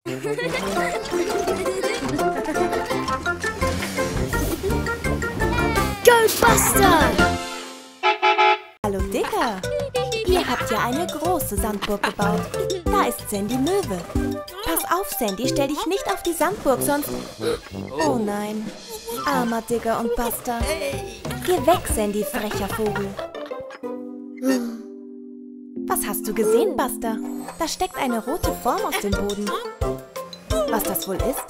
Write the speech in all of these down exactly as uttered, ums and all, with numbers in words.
Go Buster! Hallo Digger! Ihr habt ja eine große Sandburg gebaut. Da ist Sandy Möwe. Pass auf, Sandy, stell dich nicht auf die Sandburg, sonst... Oh nein. Armer Digger und Buster. Geh weg, Sandy, frecher Vogel. Was hast du gesehen, Buster? Da steckt eine rote Form aus dem Boden. Was das wohl ist?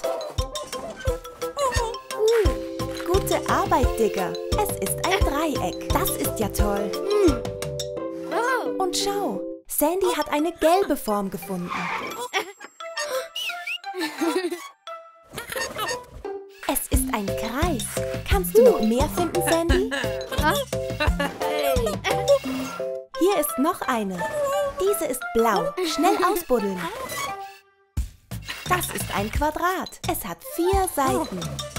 Gute Arbeit, Digger. Es ist ein Dreieck. Das ist ja toll. Und schau, Sandy hat eine gelbe Form gefunden. Es ist ein Kreis. Kannst du noch mehr finden, Sandy? Hier ist noch eine. Diese ist blau. Schnell ausbuddeln. Das ist ein Quadrat. Es hat vier Seiten.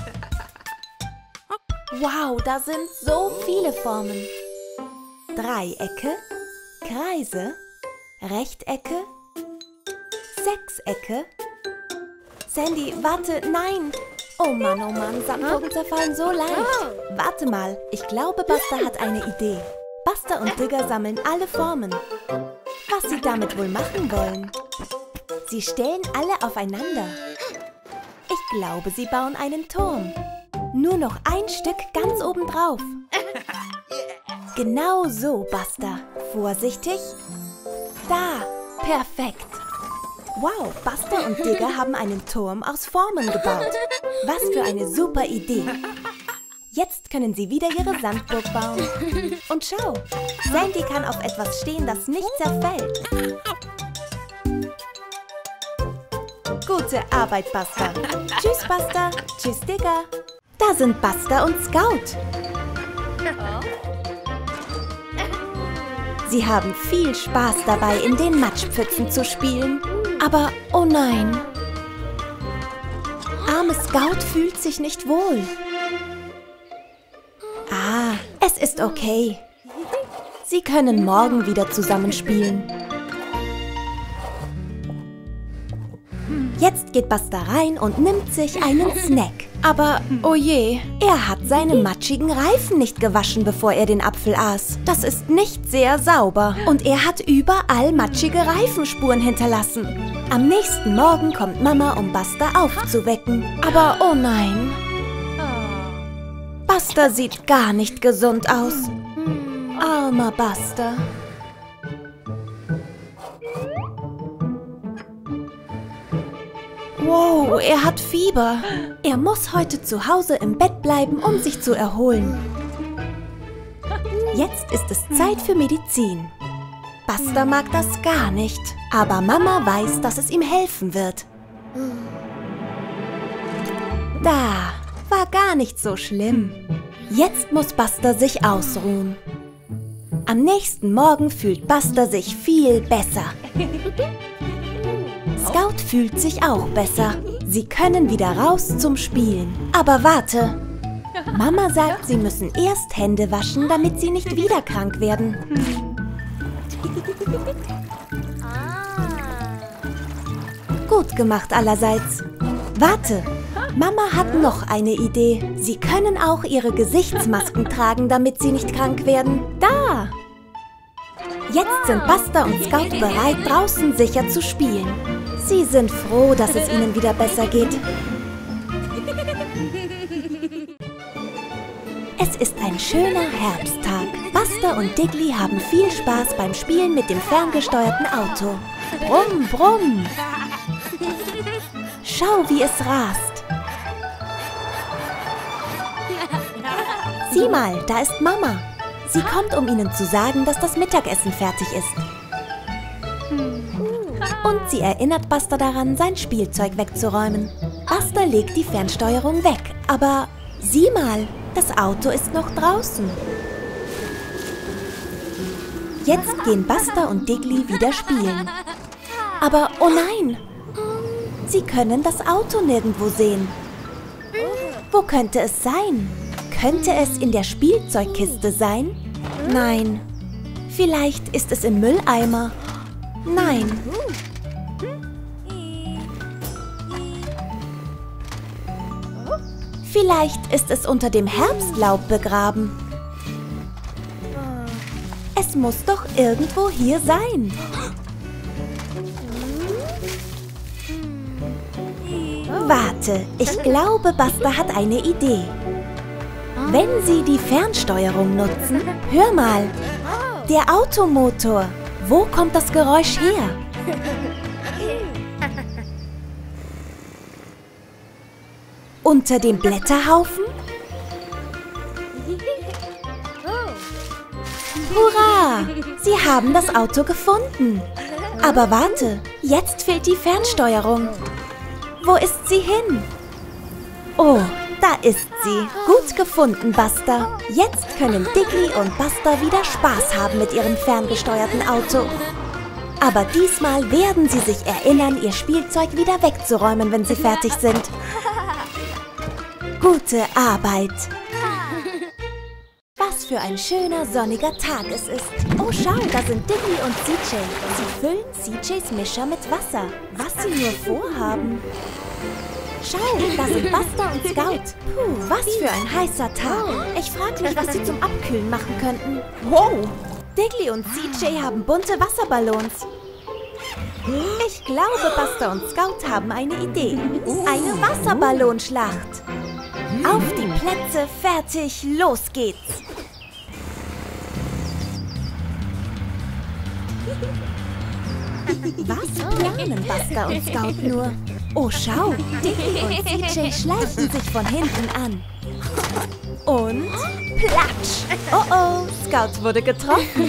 Wow, da sind so viele Formen. Dreiecke, Kreise, Rechtecke, Sechsecke. Sandy, warte, nein. Oh Mann, oh Mann, Sandburgen zerfallen so leicht. Warte mal, ich glaube, Buster hat eine Idee. Buster und Digger sammeln alle Formen. Was sie damit wohl machen wollen? Sie stellen alle aufeinander. Ich glaube, sie bauen einen Turm. Nur noch ein Stück ganz oben drauf. Genau so, Buster. Vorsichtig. Da, perfekt. Wow, Buster und Digger haben einen Turm aus Formen gebaut. Was für eine super Idee. Jetzt können sie wieder ihre Sandburg bauen. Und schau, Sandy kann auf etwas stehen, das nicht zerfällt. Gute Arbeit, Buster. Tschüss, Buster. Tschüss, Digger. Da sind Buster und Scout. Sie haben viel Spaß dabei, in den Matschpfützen zu spielen. Aber, oh nein. Arme Scout fühlt sich nicht wohl. Ah, es ist okay. Sie können morgen wieder zusammenspielen. Jetzt geht Buster rein und nimmt sich einen Snack. Aber, oh je, er hat seine matschigen Reifen nicht gewaschen, bevor er den Apfel aß. Das ist nicht sehr sauber. Und er hat überall matschige Reifenspuren hinterlassen. Am nächsten Morgen kommt Mama, um Buster aufzuwecken. Aber, oh nein. Buster sieht gar nicht gesund aus. Armer Buster. Wow, er hat Fieber. Er muss heute zu Hause im Bett bleiben, um sich zu erholen. Jetzt ist es Zeit für Medizin. Buster mag das gar nicht, aber Mama weiß, dass es ihm helfen wird. Da, war gar nicht so schlimm. Jetzt muss Buster sich ausruhen. Am nächsten Morgen fühlt Buster sich viel besser. Scout fühlt sich auch besser. Sie können wieder raus zum Spielen. Aber warte. Mama sagt, sie müssen erst Hände waschen, damit sie nicht wieder krank werden. Gut gemacht allerseits. Warte. Mama hat noch eine Idee. Sie können auch ihre Gesichtsmasken tragen, damit sie nicht krank werden. Da! Jetzt sind Buster und Scout bereit, draußen sicher zu spielen. Sie sind froh, dass es ihnen wieder besser geht. Es ist ein schöner Herbsttag. Buster und Diggly haben viel Spaß beim Spielen mit dem ferngesteuerten Auto. Brumm, brumm. Schau, wie es rast. Sieh mal, da ist Mama. Sie kommt, um ihnen zu sagen, dass das Mittagessen fertig ist. Und sie erinnert Buster daran, sein Spielzeug wegzuräumen. Buster legt die Fernsteuerung weg, aber sieh mal, das Auto ist noch draußen. Jetzt gehen Buster und Diggly wieder spielen. Aber oh nein, sie können das Auto nirgendwo sehen. Wo könnte es sein? Könnte es in der Spielzeugkiste sein? Nein. Vielleicht ist es im Mülleimer. Nein. Vielleicht ist es unter dem Herbstlaub begraben. Es muss doch irgendwo hier sein. Warte, ich glaube, Buster hat eine Idee. Wenn Sie die Fernsteuerung nutzen, hör mal, der Automotor. Wo kommt das Geräusch her? Unter dem Blätterhaufen? Hurra! Sie haben das Auto gefunden. Aber warte, jetzt fehlt die Fernsteuerung. Wo ist sie hin? Oh, da ist sie. Gut gefunden, Buster. Jetzt können Diggly und Buster wieder Spaß haben mit ihrem ferngesteuerten Auto. Aber diesmal werden sie sich erinnern, ihr Spielzeug wieder wegzuräumen, wenn sie fertig sind. Gute Arbeit. Was für ein schöner, sonniger Tag es ist. Oh, schau, da sind Diggly und C J. Sie füllen C Js Mischer mit Wasser. Was sie nur vorhaben. Schau, da sind Buster und Scout. Puh, was für ein heißer Tag. Ich frage mich, was sie zum Abkühlen machen könnten. Wow! Diggly und C J haben bunte Wasserballons. Ich glaube, Buster und Scout haben eine Idee. Eine Wasserballonschlacht. Auf die Plätze, fertig, los geht's. Was planen Buster und Scout nur? Oh, schau, Diggly und C J schleichen sich von hinten an. Und platsch! Oh oh, Scout wurde getroffen.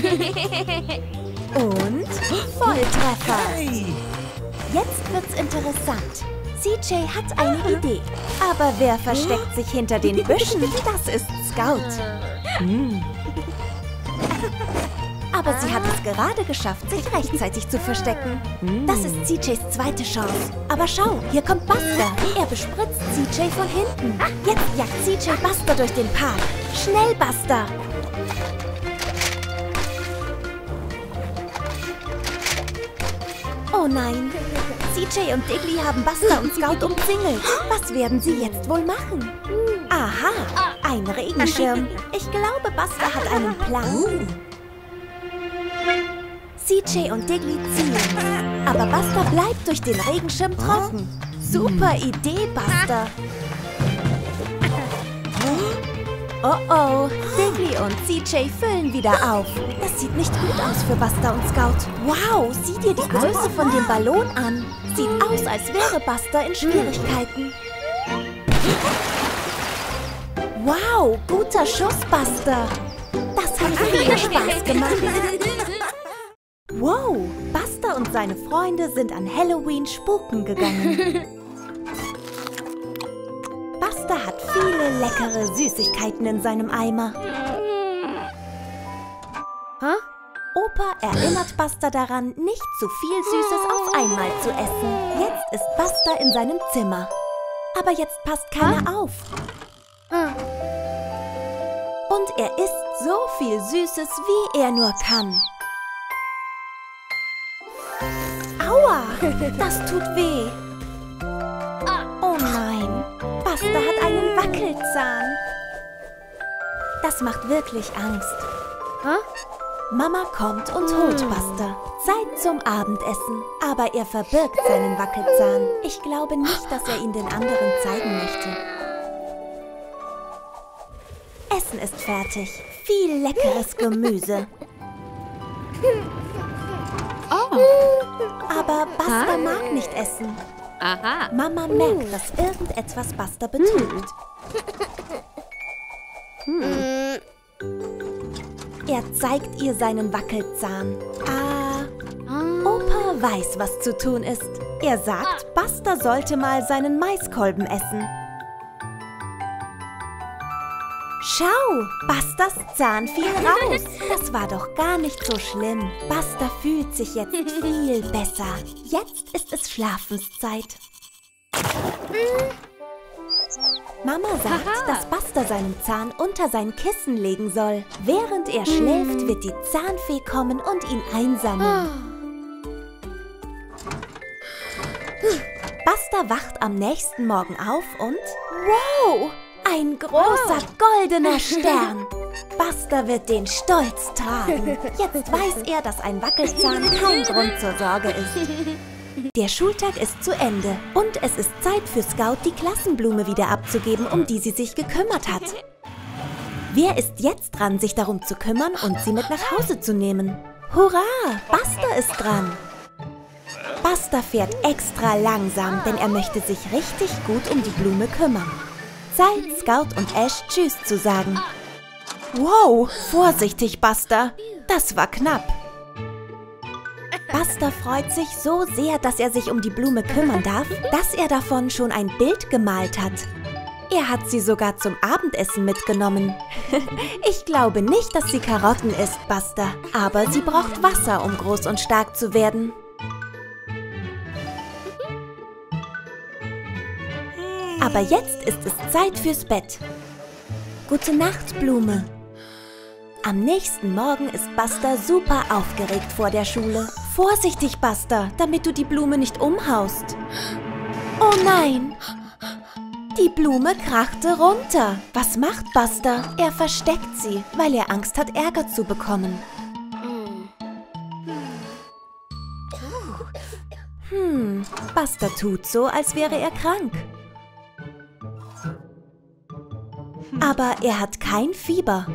Und Volltreffer. Jetzt wird's interessant. C J hat eine Idee. Aber wer versteckt sich hinter den Büschen? Das ist Scout. Hm. Aber sie hat es gerade geschafft, sich rechtzeitig zu verstecken. Das ist C Js zweite Chance. Aber schau, hier kommt Buster. Er bespritzt C J von hinten. Jetzt jagt C J Buster durch den Park. Schnell, Buster! Oh nein! C J und Diggly haben Buster und Scout umzingelt. Was werden sie jetzt wohl machen? Aha, ein Regenschirm. Ich glaube, Buster hat einen Plan. C J und Diggly ziehen. Aber Buster bleibt durch den Regenschirm trocken. Super Idee, Buster. Oh oh, Diggly und C J füllen wieder auf. Das sieht nicht gut aus für Buster und Scout. Wow, sieh dir die Größe von dem Ballon an. Sieht aus, als wäre Buster in Schwierigkeiten. Wow, guter Schuss, Buster. Das hat viel Spaß gemacht. Wow, Buster und seine Freunde sind an Halloween spuken gegangen. Buster hat viele leckere Süßigkeiten in seinem Eimer. Huh? Opa erinnert Buster daran, nicht zu viel Süßes auf einmal zu essen. Jetzt ist Buster in seinem Zimmer. Aber jetzt passt keiner auf. Und er isst so viel Süßes, wie er nur kann. Aua, das tut weh. Oh nein, Buster hat einen Wackelzahn. Das macht wirklich Angst. Mama kommt und holt Buster. Zeit zum Abendessen. Aber er verbirgt seinen Wackelzahn. Ich glaube nicht, dass er ihn den anderen zeigen möchte. Essen ist fertig. Viel leckeres Gemüse. Aber Buster mag nicht essen. Aha. Mama merkt, dass irgendetwas Buster betrübt. Hm. Er zeigt ihr seinen Wackelzahn. Ah, Opa weiß, was zu tun ist. Er sagt, Buster sollte mal seinen Maiskolben essen. Schau, Busters Zahn fiel raus. Das war doch gar nicht so schlimm. Buster fühlt sich jetzt viel besser. Jetzt ist es Schlafenszeit. Mama sagt, dass Buster seinen Zahn unter sein Kissen legen soll. Während er schläft, wird die Zahnfee kommen und ihn einsammeln. Buster wacht am nächsten Morgen auf und... Wow! Ein großer goldener Stern. Buster wird den stolz tragen. Jetzt weiß er, dass ein Wackelzahn kein Grund zur Sorge ist. Der Schultag ist zu Ende und es ist Zeit für Scout, die Klassenblume wieder abzugeben, um die sie sich gekümmert hat. Wer ist jetzt dran, sich darum zu kümmern und sie mit nach Hause zu nehmen? Hurra! Buster ist dran. Buster fährt extra langsam, denn er möchte sich richtig gut um die Blume kümmern. Zeit, Scout und Ash Tschüss zu sagen. Wow, vorsichtig, Buster. Das war knapp. Buster freut sich so sehr, dass er sich um die Blume kümmern darf, dass er davon schon ein Bild gemalt hat. Er hat sie sogar zum Abendessen mitgenommen. Ich glaube nicht, dass sie Karotten isst, Buster, aber sie braucht Wasser, um groß und stark zu werden. Aber jetzt ist es Zeit fürs Bett. Gute Nacht, Blume. Am nächsten Morgen ist Buster super aufgeregt vor der Schule. Vorsichtig, Buster, damit du die Blume nicht umhaust. Oh nein! Die Blume krachte runter. Was macht Buster? Er versteckt sie, weil er Angst hat, Ärger zu bekommen. Hm, Buster tut so, als wäre er krank. Aber er hat kein Fieber.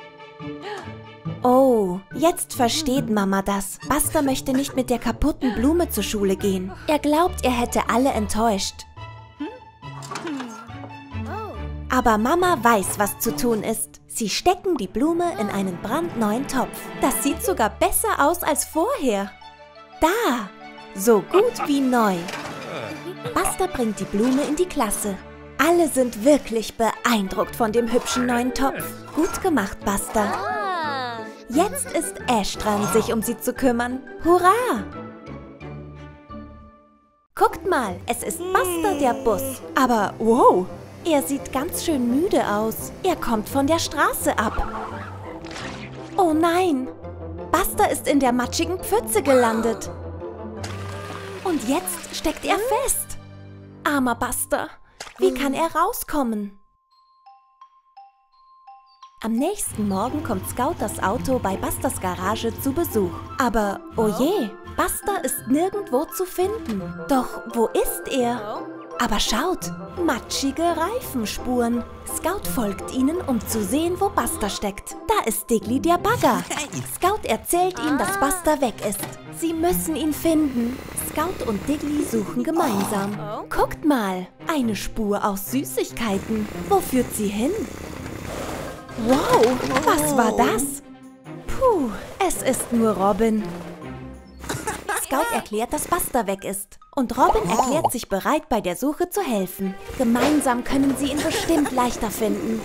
Oh, jetzt versteht Mama das. Buster möchte nicht mit der kaputten Blume zur Schule gehen. Er glaubt, er hätte alle enttäuscht. Aber Mama weiß, was zu tun ist. Sie stecken die Blume in einen brandneuen Topf. Das sieht sogar besser aus als vorher. Da! So gut wie neu. Buster bringt die Blume in die Klasse. Alle sind wirklich beeindruckt von dem hübschen neuen Topf. Gut gemacht, Buster. Jetzt ist Ash dran, sich um sie zu kümmern. Hurra! Guckt mal, es ist Buster, der Bus. Aber wow, er sieht ganz schön müde aus. Er kommt von der Straße ab. Oh nein, Buster ist in der matschigen Pfütze gelandet. Und jetzt steckt er fest. Armer Buster, wie kann er rauskommen? Am nächsten Morgen kommt Scout das Auto bei Busters Garage zu Besuch. Aber, oh je, Buster ist nirgendwo zu finden. Doch, wo ist er? Aber schaut, matschige Reifenspuren. Scout folgt ihnen, um zu sehen, wo Buster steckt. Da ist Diggly, der Bagger. Scout erzählt ihm, dass Buster weg ist. Sie müssen ihn finden. Scout und Diggly suchen gemeinsam. Guckt mal, eine Spur aus Süßigkeiten. Wo führt sie hin? Wow, was war das? Puh, es ist nur Robin. Scout erklärt, dass Buster weg ist. Und Robin erklärt sich bereit, bei der Suche zu helfen. Gemeinsam können sie ihn bestimmt leichter finden.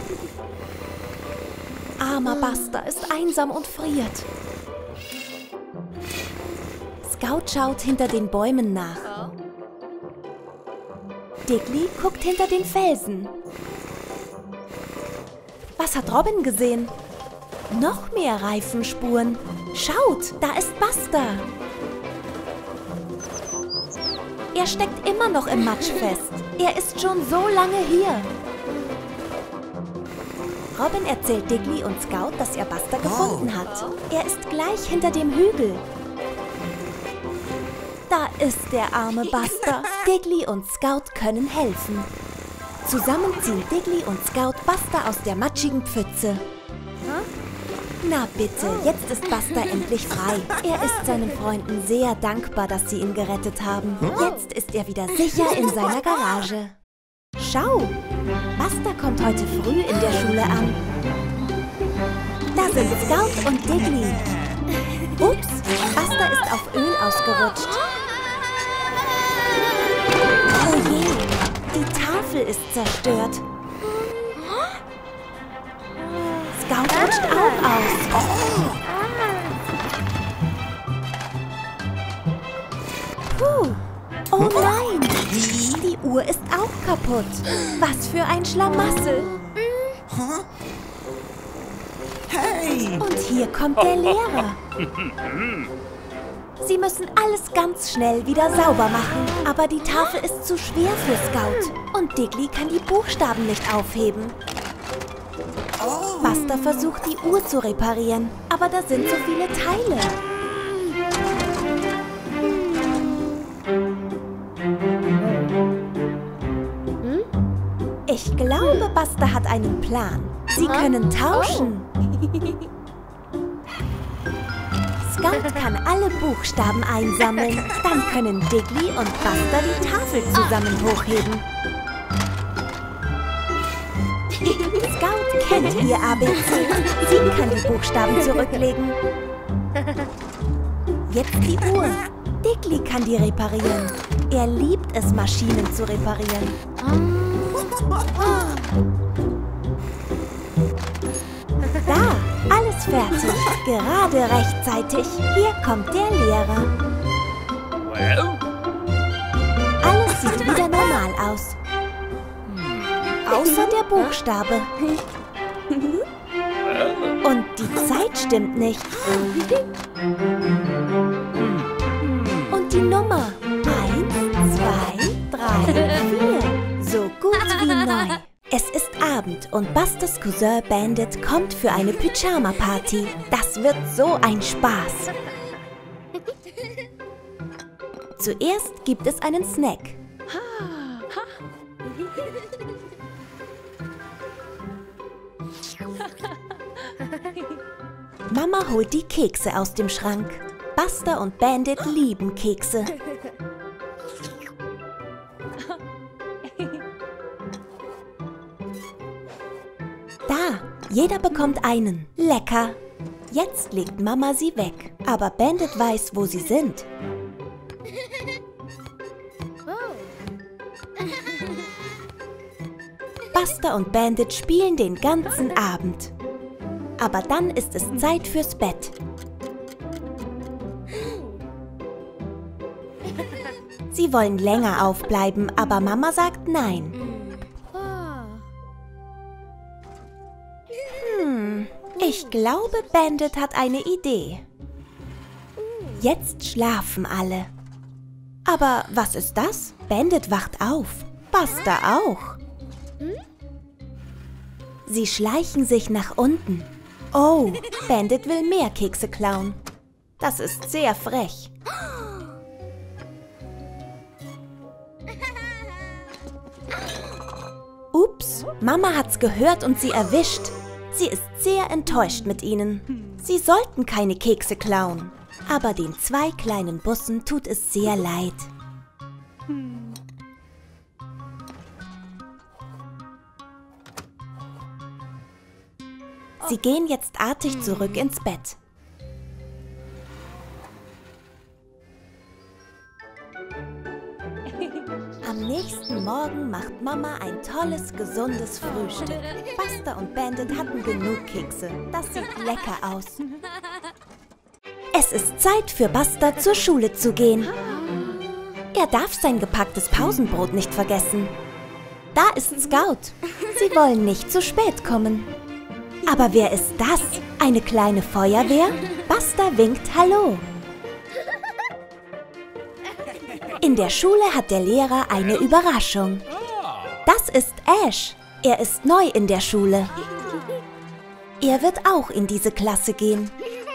Armer Buster ist einsam und friert. Scout schaut hinter den Bäumen nach. Diggly guckt hinter den Felsen. Was hat Robin gesehen? Noch mehr Reifenspuren. Schaut, da ist Buster. Er steckt immer noch im Matsch fest. Er ist schon so lange hier. Robin erzählt Diggly und Scout, dass er Buster gefunden hat. Er ist gleich hinter dem Hügel. Da ist der arme Buster. Diggly und Scout können helfen. Zusammen ziehen Diggly und Scout Buster aus der matschigen Pfütze. Na bitte, jetzt ist Buster endlich frei. Er ist seinen Freunden sehr dankbar, dass sie ihn gerettet haben. Jetzt ist er wieder sicher in seiner Garage. Schau, Buster kommt heute früh in der Schule an. Da sind Scout und Diggly. Ups, Buster ist auf Öl ausgerutscht. Oh je, die Tafel ist zerstört. Scout rutscht auch aus. Puh. Oh nein, die Uhr ist auch kaputt. Was für ein Schlamassel. Hey! Und hier kommt der Lehrer. Sie müssen alles ganz schnell wieder sauber machen. Aber die Tafel ist zu schwer für Scout. Und Diggly kann die Buchstaben nicht aufheben. Buster versucht, die Uhr zu reparieren, aber da sind so viele Teile. Ich glaube, Buster hat einen Plan. Sie können tauschen. Scout kann alle Buchstaben einsammeln. Dann können Diggly und Buster die Tafel zusammen hochheben. Scout kennt ihr A B C. Sie kann die Buchstaben zurücklegen. Jetzt die Uhr. Diggly kann die reparieren. Er liebt es, Maschinen zu reparieren. Da, alles fertig. Gerade rechtzeitig. Hier kommt der Lehrer. Alles sieht wieder normal aus. Außer der Buchstabe. Und die Zeit stimmt nicht. Und die Nummer. Eins, zwei, drei, vier. So gut wie neu. Es ist Abend und Busters Cousin Bandit kommt für eine Pyjama-Party. Das wird so ein Spaß. Zuerst gibt es einen Snack. Mama holt die Kekse aus dem Schrank. Buster und Bandit lieben Kekse. Da, jeder bekommt einen. Lecker. Jetzt legt Mama sie weg. Aber Bandit weiß, wo sie sind. Buster und Bandit spielen den ganzen Abend. Aber dann ist es Zeit fürs Bett. Sie wollen länger aufbleiben, aber Mama sagt nein. Hm, ich glaube, Bandit hat eine Idee. Jetzt schlafen alle. Aber was ist das? Bandit wacht auf. Buster auch. Sie schleichen sich nach unten. Oh, Bandit will mehr Kekse klauen. Das ist sehr frech. Ups, Mama hat's gehört und sie erwischt. Sie ist sehr enttäuscht mit ihnen. Sie sollten keine Kekse klauen. Aber den zwei kleinen Bussen tut es sehr leid. Sie gehen jetzt artig zurück ins Bett. Am nächsten Morgen macht Mama ein tolles, gesundes Frühstück. Buster und Bandit hatten genug Kekse. Das sieht lecker aus. Es ist Zeit für Buster, zur Schule zu gehen. Er darf sein gepacktes Pausenbrot nicht vergessen. Da ist Scout. Sie wollen nicht zu spät kommen. Aber wer ist das? Eine kleine Feuerwehr? Buster winkt Hallo. In der Schule hat der Lehrer eine Überraschung. Das ist Ash. Er ist neu in der Schule. Er wird auch in diese Klasse gehen.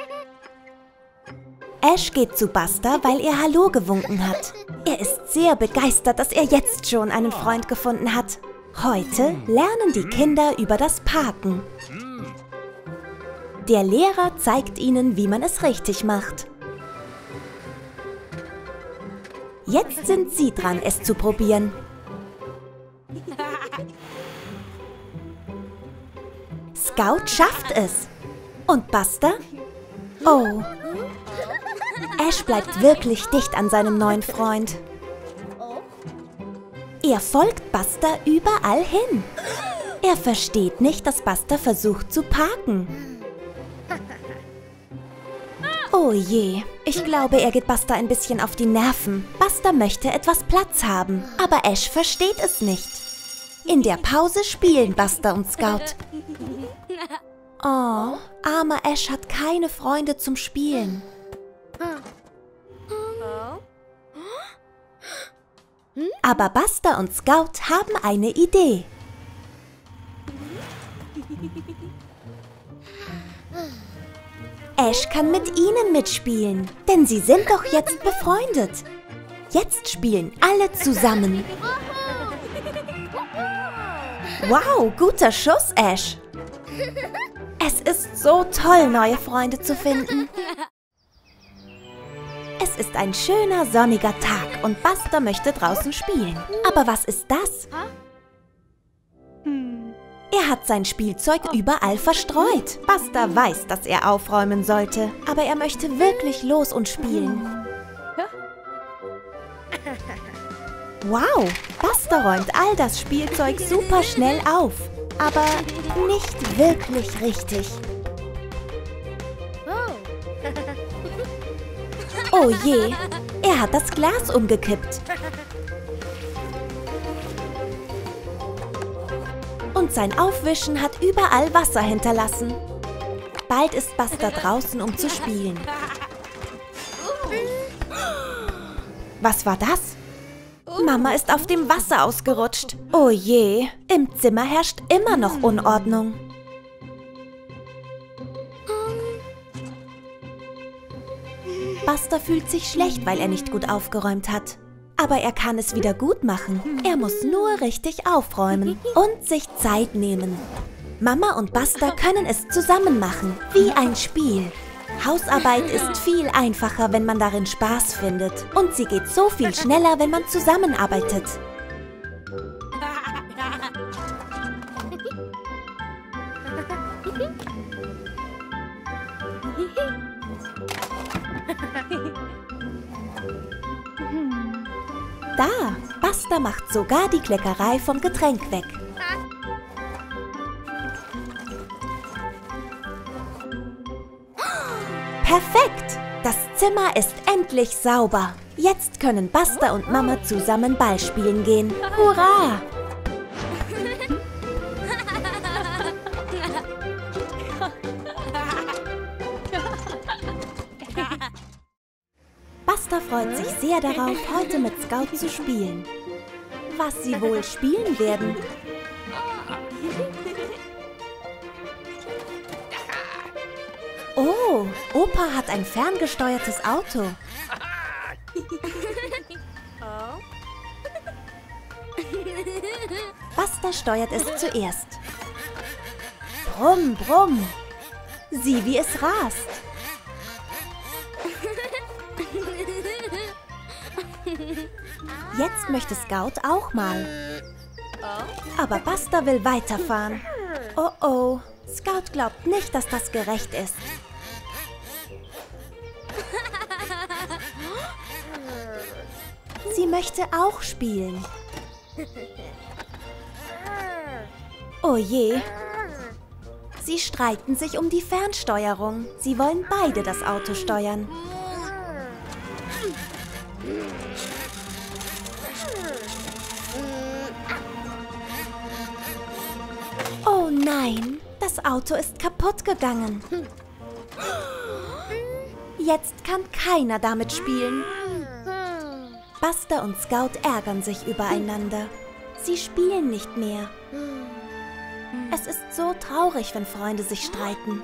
Ash geht zu Buster, weil er Hallo gewunken hat. Er ist sehr begeistert, dass er jetzt schon einen Freund gefunden hat. Heute lernen die Kinder über das Parken. Der Lehrer zeigt ihnen, wie man es richtig macht. Jetzt sind sie dran, es zu probieren. Scout schafft es. Und Buster? Oh. Ash bleibt wirklich dicht an seinem neuen Freund. Er folgt Buster überall hin. Er versteht nicht, dass Buster versucht zu parken. Oh je, ich glaube, er geht Buster ein bisschen auf die Nerven. Buster möchte etwas Platz haben, aber Ash versteht es nicht. In der Pause spielen Buster und Scout. Oh, armer Ash hat keine Freunde zum Spielen. Aber Buster und Scout haben eine Idee. Ash kann mit ihnen mitspielen, denn sie sind doch jetzt befreundet. Jetzt spielen alle zusammen. Wow, guter Schuss, Ash. Es ist so toll, neue Freunde zu finden. Es ist ein schöner, sonniger Tag und Buster möchte draußen spielen. Aber was ist das? Er hat sein Spielzeug überall verstreut. Buster weiß, dass er aufräumen sollte, aber er möchte wirklich los und spielen. Wow, Buster räumt all das Spielzeug super schnell auf, aber nicht wirklich richtig. Oh je, er hat das Glas umgekippt. Und sein Aufwischen hat überall Wasser hinterlassen. Bald ist Buster draußen, um zu spielen. Was war das? Mama ist auf dem Wasser ausgerutscht. Oh je, im Zimmer herrscht immer noch Unordnung. Buster fühlt sich schlecht, weil er nicht gut aufgeräumt hat. Aber er kann es wieder gut machen. Er muss nur richtig aufräumen und sich Zeit nehmen. Mama und Buster können es zusammen machen, wie ein Spiel. Hausarbeit ist viel einfacher, wenn man darin Spaß findet. Und sie geht so viel schneller, wenn man zusammenarbeitet. Da, Buster macht sogar die Kleckerei vom Getränk weg. Perfekt! Das Zimmer ist endlich sauber. Jetzt können Buster und Mama zusammen Ball spielen gehen. Hurra! Buster freut sich sehr darauf, heute mit Scout zu spielen. Was sie wohl spielen werden? Oh, Opa hat ein ferngesteuertes Auto. Buster steuert es zuerst. Brumm, brumm. Sieh, wie es rast. Jetzt möchte Scout auch mal. Aber Buster will weiterfahren. Oh oh, Scout glaubt nicht, dass das gerecht ist. Sie möchte auch spielen. Oh je. Sie streiten sich um die Fernsteuerung. Sie wollen beide das Auto steuern. Oh nein, das Auto ist kaputt gegangen. Jetzt kann keiner damit spielen. Buster und Scout ärgern sich übereinander. Sie spielen nicht mehr. Es ist so traurig, wenn Freunde sich streiten.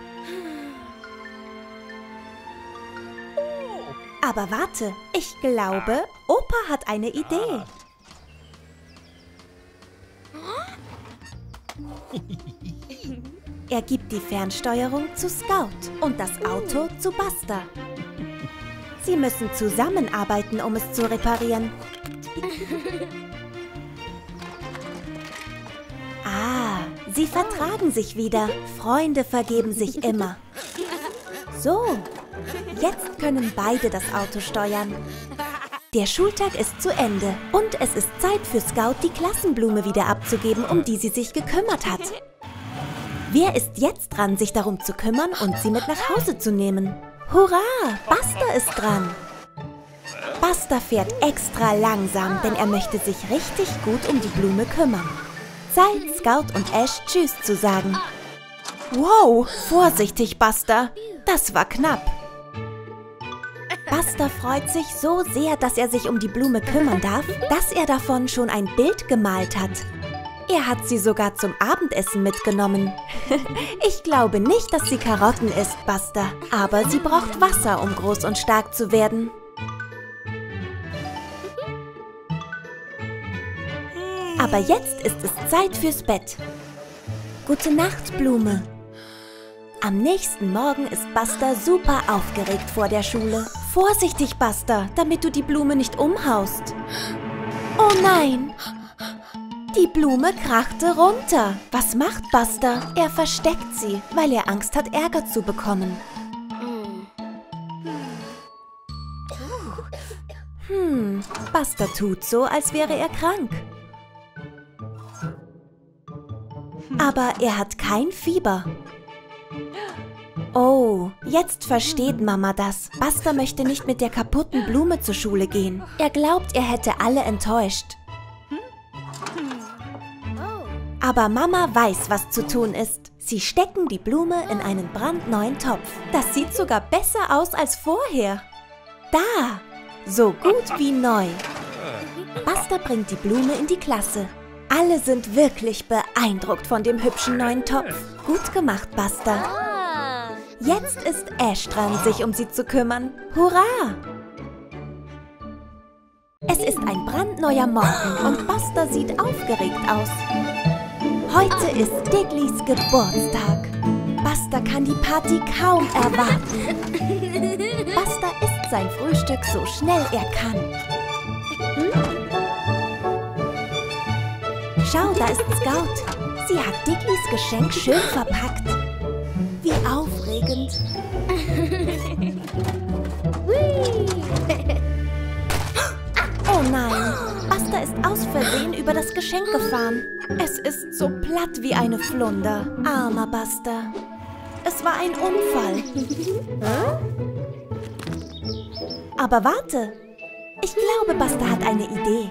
Aber warte, ich glaube, Opa hat eine Idee. Er gibt die Fernsteuerung zu Scout und das Auto zu Buster. Sie müssen zusammenarbeiten, um es zu reparieren. Ah, sie vertragen sich wieder. Freunde vergeben sich immer. So, jetzt können beide das Auto steuern. Der Schultag ist zu Ende und es ist Zeit für Scout, die Klassenblume wieder abzugeben, um die sie sich gekümmert hat. Wer ist jetzt dran, sich darum zu kümmern und sie mit nach Hause zu nehmen? Hurra! Buster ist dran. Buster fährt extra langsam, denn er möchte sich richtig gut um die Blume kümmern. Zeit, Scout und Ash Tschüss zu sagen. Wow, vorsichtig, Buster. Das war knapp. Buster freut sich so sehr, dass er sich um die Blume kümmern darf, dass er davon schon ein Bild gemalt hat. Er hat sie sogar zum Abendessen mitgenommen. Ich glaube nicht, dass sie Karotten isst, Buster, aber sie braucht Wasser, um groß und stark zu werden. Aber jetzt ist es Zeit fürs Bett. Gute Nacht, Blume. Am nächsten Morgen ist Buster super aufgeregt vor der Schule. Vorsichtig, Buster, damit du die Blume nicht umhaust. Oh nein! Die Blume krachte runter. Was macht Buster? Er versteckt sie, weil er Angst hat, Ärger zu bekommen. Hm, Buster tut so, als wäre er krank. Aber er hat kein Fieber. Oh, jetzt versteht Mama das. Buster möchte nicht mit der kaputten Blume zur Schule gehen. Er glaubt, er hätte alle enttäuscht. Aber Mama weiß, was zu tun ist. Sie stecken die Blume in einen brandneuen Topf. Das sieht sogar besser aus als vorher. Da! So gut wie neu. Buster bringt die Blume in die Klasse. Alle sind wirklich beeindruckt von dem hübschen neuen Topf. Gut gemacht, Buster. Jetzt ist Ash dran, sich um sie zu kümmern. Hurra! Es ist ein brandneuer Morgen und Buster sieht aufgeregt aus. Heute ist Digglys Geburtstag. Buster kann die Party kaum erwarten. Buster isst sein Frühstück so schnell er kann. Hm? Schau, da ist Scout. Sie hat Digglys Geschenk schön verpackt. Wie aufregend. Oh nein, Buster ist aus Versehen über das Geschenk gefahren. Es ist so platt wie eine Flunder. Armer Buster. Es war ein Unfall. Aber warte. Ich glaube, Buster hat eine Idee.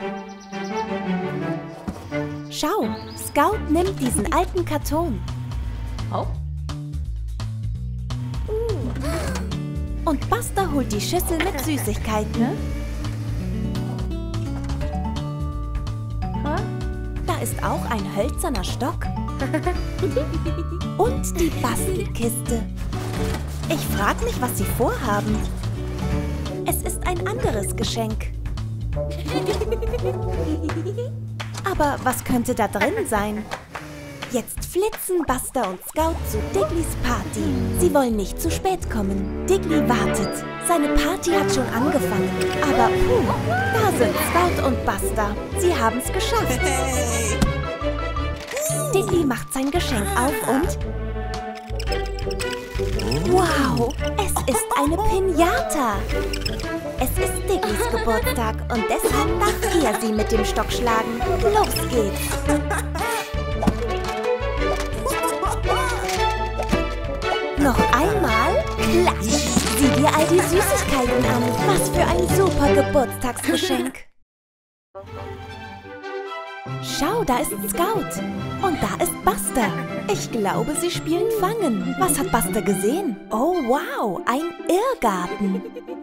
Schau, Scout nimmt diesen alten Karton. Oh. Und Buster holt die Schüssel mit Süßigkeiten. Da ist auch ein hölzerner Stock. Und die Bastelkiste. Ich frage mich, was sie vorhaben. Es ist ein anderes Geschenk. Aber was könnte da drin sein? Jetzt flitzen Buster und Scout zu Digglys Party. Sie wollen nicht zu spät kommen. Diggly wartet. Seine Party hat schon angefangen. Aber puh, da sind Scout und Buster. Sie haben es geschafft. Hey. Diggly macht sein Geschenk auf und... Wow, es ist eine Pinata. Es ist Digglys Geburtstag und deshalb darf er sie mit dem Stock schlagen. Los geht's. Noch einmal, klatsch! Sieh dir all die Süßigkeiten an. Was für ein super Geburtstagsgeschenk. Schau, da ist Scout. Und da ist Buster. Ich glaube, sie spielen Fangen. Was hat Buster gesehen? Oh, wow, ein Irrgarten.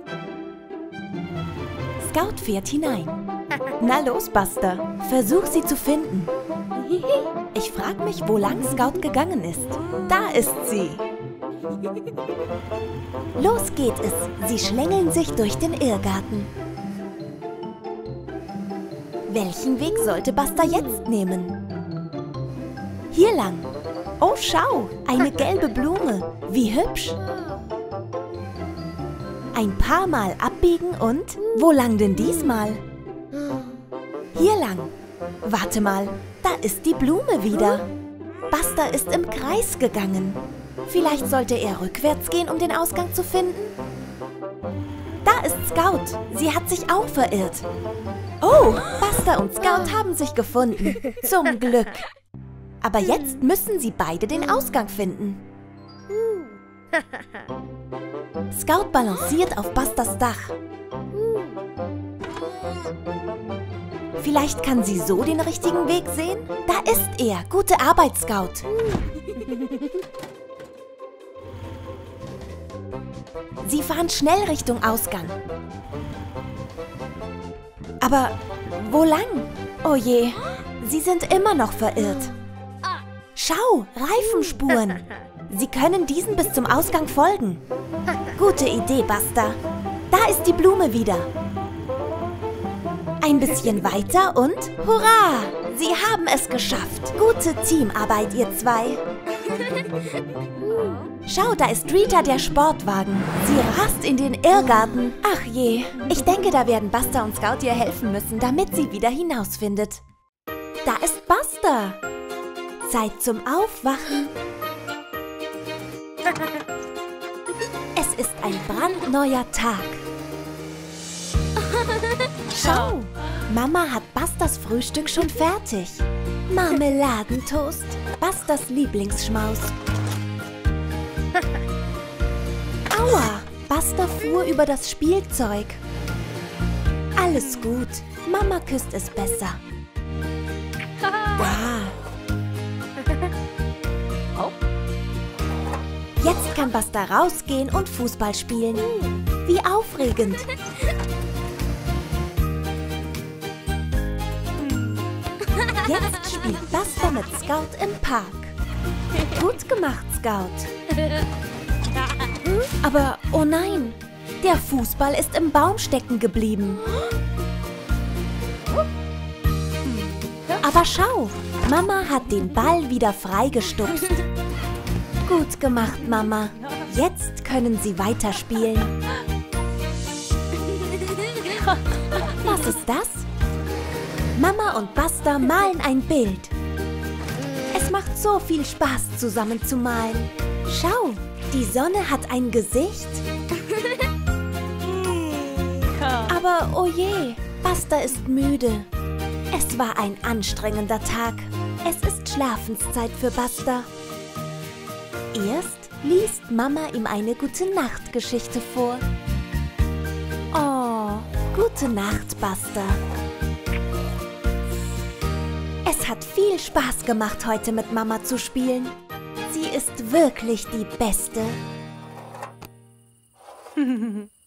Scout fährt hinein. Na los, Buster. Versuch sie zu finden. Ich frage mich, wo lang Scout gegangen ist. Da ist sie. Los geht es. Sie schlängeln sich durch den Irrgarten. Welchen Weg sollte Buster jetzt nehmen? Hier lang. Oh, schau, eine gelbe Blume. Wie hübsch. Ein paar Mal abbiegen und... Wo lang denn diesmal? Hier lang. Warte mal, da ist die Blume wieder. Buster ist im Kreis gegangen. Vielleicht sollte er rückwärts gehen, um den Ausgang zu finden? Da ist Scout. Sie hat sich auch verirrt. Oh, Buster und Scout haben sich gefunden. Zum Glück. Aber jetzt müssen sie beide den Ausgang finden. Scout balanciert auf Busters Dach. Vielleicht kann sie so den richtigen Weg sehen? Da ist er. Gute Arbeit, Scout. Sie fahren schnell Richtung Ausgang. Aber wo lang? Oh je, sie sind immer noch verirrt. Schau, Reifenspuren. Sie können diesen bis zum Ausgang folgen. Gute Idee, Buster. Da ist die Blume wieder. Ein bisschen weiter und hurra! Sie haben es geschafft. Gute Teamarbeit, ihr zwei. Schau, da ist Rita, der Sportwagen. Sie rast in den Irrgarten. Ach je, ich denke, da werden Buster und Scout ihr helfen müssen, damit sie wieder hinausfindet. Da ist Buster. Zeit zum Aufwachen. Es ist ein brandneuer Tag. Schau, Mama hat Busters Frühstück schon fertig. Marmeladentoast, Busters Lieblingsschmaus. Aua, Buster fuhr über das Spielzeug. Alles gut, Mama küsst es besser. Ah. Jetzt kann Buster rausgehen und Fußball spielen. Wie aufregend. Jetzt spielt Buster mit Scout im Park. Gut gemacht, Scout. Hm, aber, oh nein, der Fußball ist im Baum stecken geblieben. Aber schau, Mama hat den Ball wieder freigestupst. Gut gemacht, Mama. Jetzt können sie weiterspielen. Was ist das? Mama und Buster malen ein Bild. Es macht so viel Spaß, zusammen zu malen. Schau, die Sonne hat ein Gesicht. Aber oh je, Buster ist müde. Es war ein anstrengender Tag. Es ist Schlafenszeit für Buster. Erst liest Mama ihm eine Gute-Nacht-Geschichte vor. Oh, gute Nacht, Buster. Es hat viel Spaß gemacht, heute mit Mama zu spielen. Sie ist wirklich die Beste.